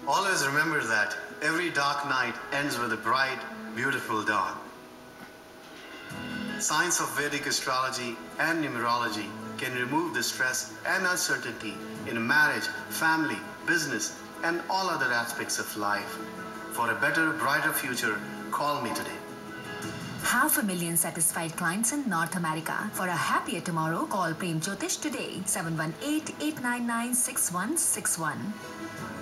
Always remember that every dark night ends with a bright, beautiful dawn. Science of Vedic astrology and numerology can remove the stress and uncertainty in marriage, family, business, and all other aspects of life. For a better, brighter future, call me today. 500,000 satisfied clients in North America. For a happier tomorrow, call Prem Jyotish today. 718-899-6161.